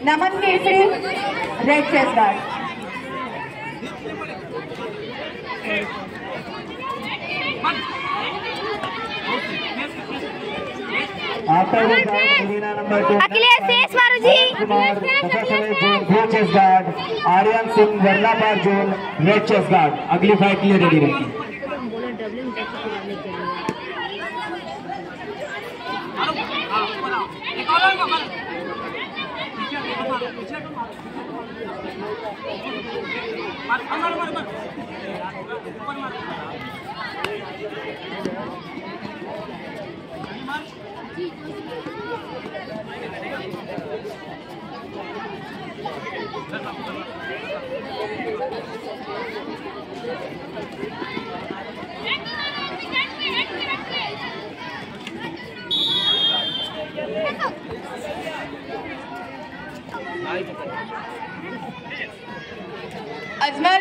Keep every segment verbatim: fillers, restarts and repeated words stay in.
नमन Kesari red chest guard. Akhilesh Shesh ji, blue chest guard, Aryan Singh वर्लापार zone red chest guard. अगली fight के लिए रेडी रखिए। अजमर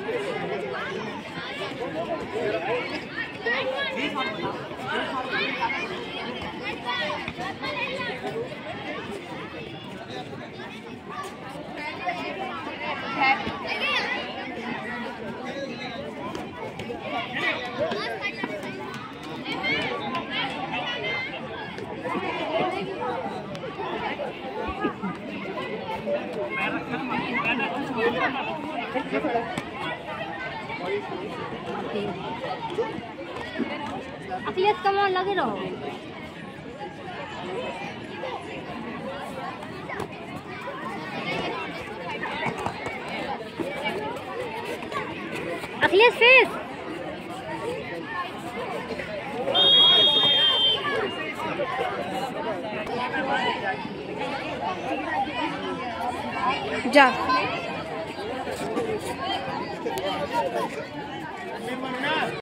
अखिलेश कमान लगे रहो। अखिलेश शेष जा।